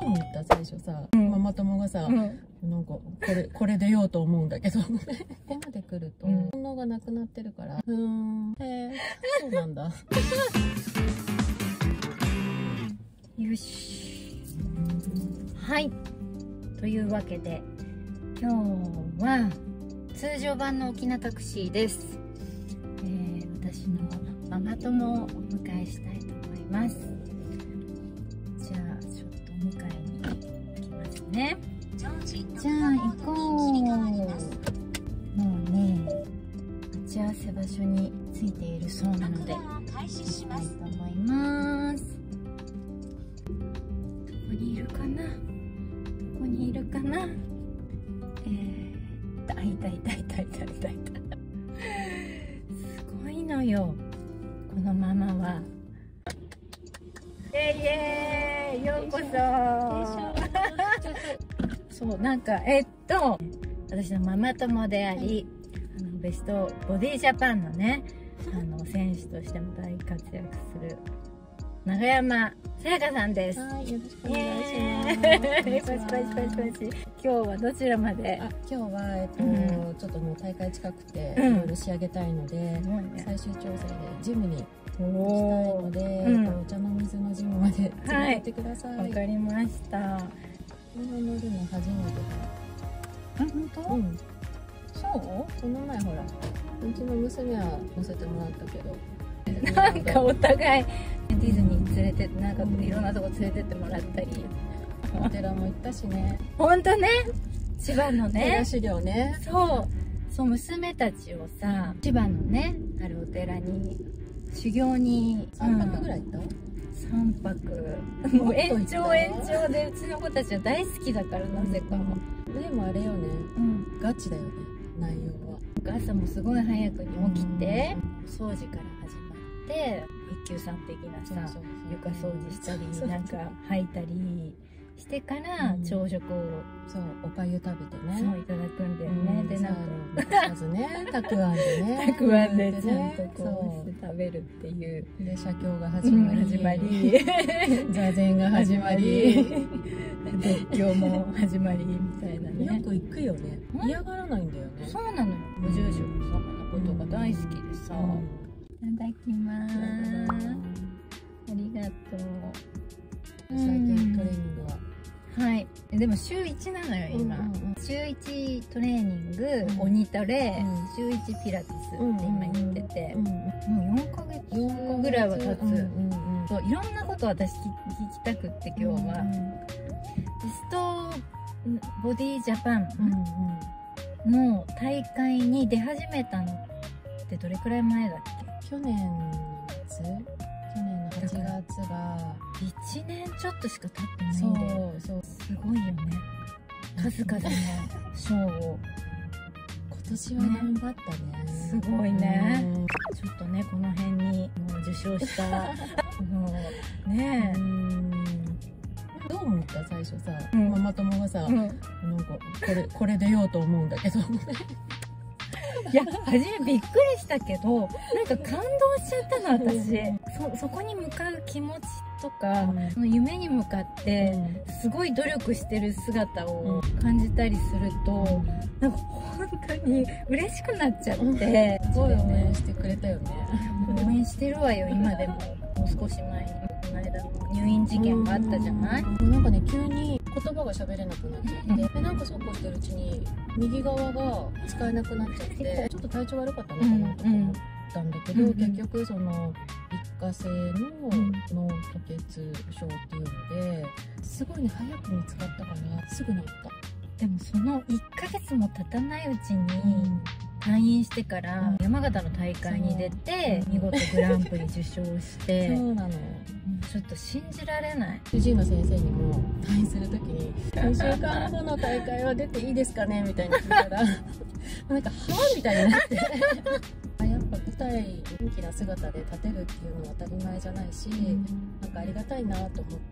う思った最初さ、ママ友がさ、なんかこれ出ようと思うんだけどここまで来ると反応がなくなってるから、へえ、そうなんだ。 よし。はい。というわけで、今日は通常版の沖縄タクシーです。私のママ友をお迎えしたいと思います。じゃあ、ちょっとお迎えに行きますね。じゃあ、行こう。もうね、待ち合わせ場所に着いているそうなので、行きたいと思います。どこにいるかな？どこにいるかな？いた。すごいのよ、このママは。イエーイ、ようこそ。そう、なんか私のママ友であり、ベストボディジャパンのね、選手としても大活躍する永山さやかさんです。 はい、よろしくお願いします。 パチ。今日はどちらまで？ 今日はちょっともう大会近くていろいろ仕上げたいので、最終調整でジムに行きたいので、お茶の水のジムまで連れて行ってください。 わかりました。 車乗るの初めてだ。 本当？そう？ この前ほら、うちの娘は乗せてもらったけど。 なんかお互いディズニー連れてって、なんかいろんなとこ連れてってもらったり、 お寺も行ったしね。 ほんとね、千葉のね、 資料ね。 そう、娘たちをさ、千葉のね、あるお寺に修行に 3泊ぐらい行った ？3泊。もう延長で、うちの子たちは大好きだから、なぜか。 でもあれよね、ガチだよね、内容は。 朝もすごい早くに起きて、掃除から始まって、一休さん的なさ、床掃除したり、なんか吐いたりしてから朝食を、 おかゆ食べてね、 そういただくんだよね。で、なんかまずね、たくあんでね、 たくあんでちゃんとこうして食べるっていう。 で、写経が始まり、座禅が始まり、 仏教も始まりみたいなね。 よく行くよね。嫌がらないんだよね。 そうなのよ。ご住職様のことが大好きでさ。いただきます。ありがとう。 最近トレーニングは？ はい。でも週1なのよ、今。週1トレーニング、鬼トレ、週1ピラティスって今言ってて、もう4ヶ月ぐらいは経つ。そう、いろんなこと私聞きたくって今日は。ベストボディジャパンの大会に出始めたのってどれくらい前だっけ？ 去年の8月が 1年ちょっとしか経ってないんだよ。そうすごいよね、数々の賞を。 今年は頑張ったね。 すごいね。ちょっとね、この辺にもう受賞したねえ、 どう思った最初さ、ママ友がさ、なんかこれ出ようと思うんだけどいや、初めびっくりしたけど、なんか感動しちゃったの、私。そこに向かう気持ちとか、その夢に向かってすごい努力してる姿を感じたりすると、なんか本当に嬉しくなっちゃって。 すごい応援してくれたよね。 応援してるわよ、今でも。もう少し前に、この間の入院事件があったじゃない？ なんかね、急に言葉が喋れなくなっちゃって、なんかそうこうしてるうちに右側が使えなくなっちゃって、ちょっと体調悪かったのかなと思ったんだけど、結局その一過性の脳吐血症っていうので、すごいね、早く見つかったからすぐ治った。 でもその1ヶ月も経たないうちに退院してから山形の大会に出て見事グランプリ受賞して、 そうなの。 ちょっと信じられない。 主治医の先生にも退院する時に2週間後の大会は出ていいですかねみたいに聞いたらなんかはみたいになってやっぱ舞台大きな姿で立てるっていうのは当たり前じゃないし、なんかありがたいなと思って、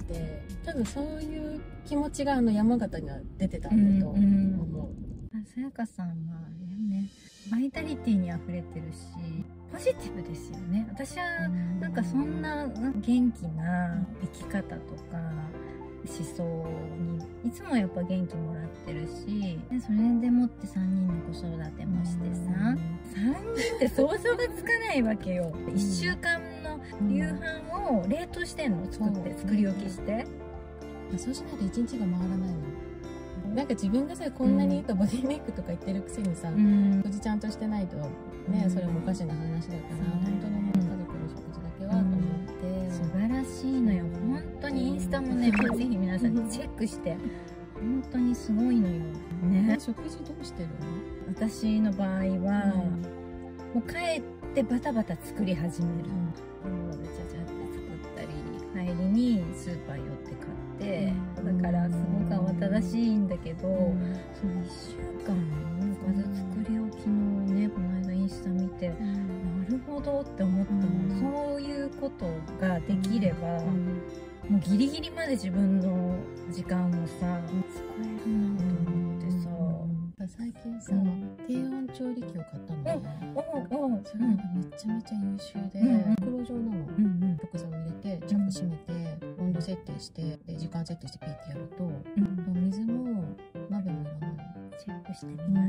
多分そういう気持ちが山形には出てたんだと思う。 さやかさんはね、バイタリティにあふれてるし、ポジティブですよね。私はなんかそんな元気な生き方とか想にいつもやっぱ元気もらってるし、でそれでもって3人の子育てもしてさ、3人って想像がつかないわけよ。1週間の夕飯を冷凍してんの、作り置きして。 そうしないと1日が回らないの。なんか自分がさ、こんなにいいとボディメイクとか言ってるくせにさ、食事ちゃんとしてないとね、それもおかしな話だから、本当にもう家族の食事だけはと思って。 素晴らしいのよ。本当にインスタもね、ぜひ皆さんチェックして、本当にすごいのよ。ね。 食事どうしてるの？ 私の場合は、もう帰ってバタバタ作り始める。ちゃちゃって作ったり、帰りにスーパー寄って買って、だからすごく慌ただしいんだけど、その1週間のおかず作り置きのね、この間インスタ見て、なるほどって思ったの。そういうことができれば、もうギリギリまで自分の時間をさ、使えるなと思ってさ。 最近さ、低温調理器を買ったのね。それがめちゃめちゃ優秀で、袋状なの。食材を入れて、チャック閉めて、温度設定して、で時間設定してピッてやると、水も鍋もいらない。 チェックしてみます。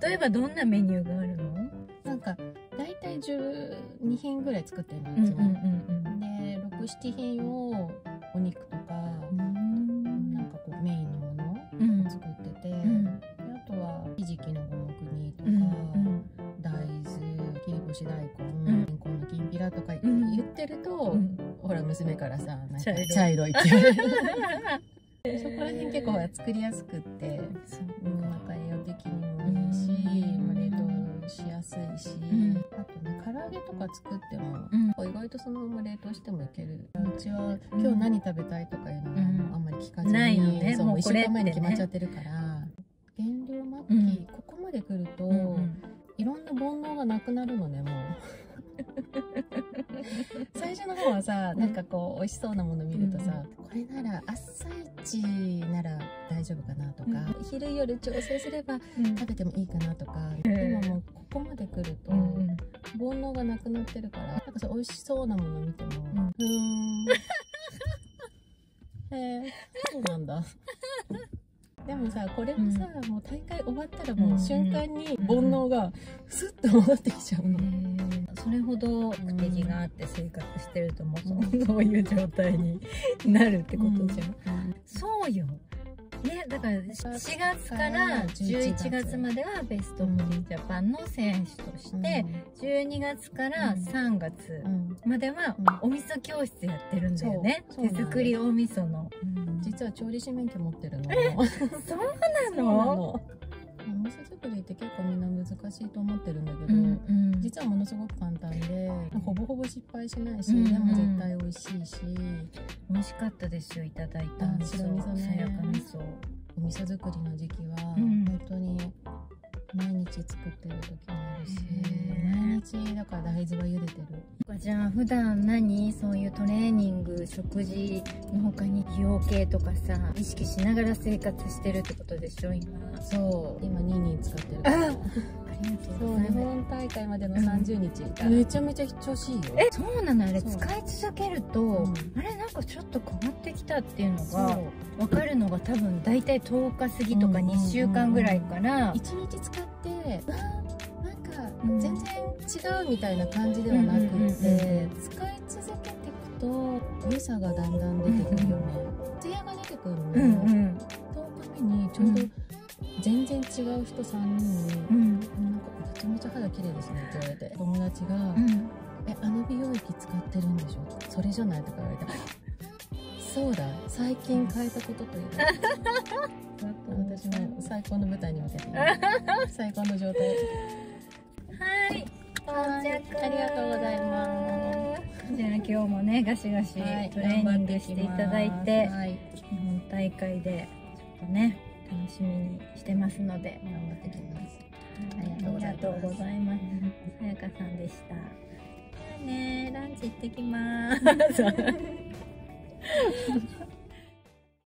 例えばどんなメニューがあるの？ なんか大体12品ぐらい作ってるのいつも。で6、7品をお肉とか、なんかこうメインのものを作ってて、あとはひじきの五目煮とか、大豆、切り干し大根、れんこんのきんぴらとか言ってると、ほら娘からさ、なんか茶色いって言われる。そこら辺結構作りやすくって、なんか栄養的にもいいし、冷凍しやすいし、あとね、唐揚げとか作っても、意外とそのまま冷凍してもいける。うちは今日何食べたいとかいうのがあんまり聞かずに、そう、1週間前に決まっちゃってるから、減量末期、ここまで来ると、いろんな煩悩がなくなるのね、もう。最初の方はさ、なんかこう美味しそうなもの見るとさ、これなら朝一なら大丈夫かなとか、昼夜調整すれば食べてもいいかなとか、今もうここまで来ると煩悩がなくなってるから、なんかそう美味しそうなもの見ても、そうなんだ。でもさ、これもさ、もう大会終わったらもう瞬間に煩悩がスッと戻ってきちゃうの。 それほど目的があって生活してるともうそういう状態になるってことじゃん。そうよ。ね、だから4月から11月まではベストボディジャパンの選手として、12月から3月まではお味噌教室やってるんだよね。手作りお味噌の。 実は調理師免許持ってるの。 そうなの？ お味噌作りって結構みんな難しいと思ってるんだけど、実はものすごく簡単で、ほぼほぼ失敗しないし、でも絶対美味しいし、 美味しかったですよ、いただいた白味噌ね。 さやか味噌。 お味噌作りの時期は本当に毎日作ってる時もあるし、毎日だから大豆は茹でてる。 じゃあ普段そういうトレーニング、食事の他に美容系とかさ意識しながら生活してるってことでしょ今？ そう、今2使ってるから。 ありがとうございます。 日本大会までの30日、めちゃめちゃ調子いいよ。 そうなの？あれ使い続けると、あれなんかちょっと変わってきたっていうのが分かるのが多分大体10日過ぎとか2週間ぐらいから 1日使ってなんか全然違うみたいな感じではなくて、使い続けていくと良さがだんだん出てくるよね。ツヤが出てくるの。10日目にちょうど全然違う人3人に、なんかめちゃめちゃ肌綺麗ですねって言われて、友達が「あの美容液使ってるんでしょ？それじゃない？」とか言われて「そうだ、最近変えたことといえば」私も最高の舞台に向けて最高の状態。 はい、到着。 ありがとうございます。 じゃあ今日もねガシガシトレーニングしていただいて、日本大会でちょっとね楽しみにしてますので頑張ってきます。 ありがとうございます。さやかさんでした。ね、ランチ行ってきます。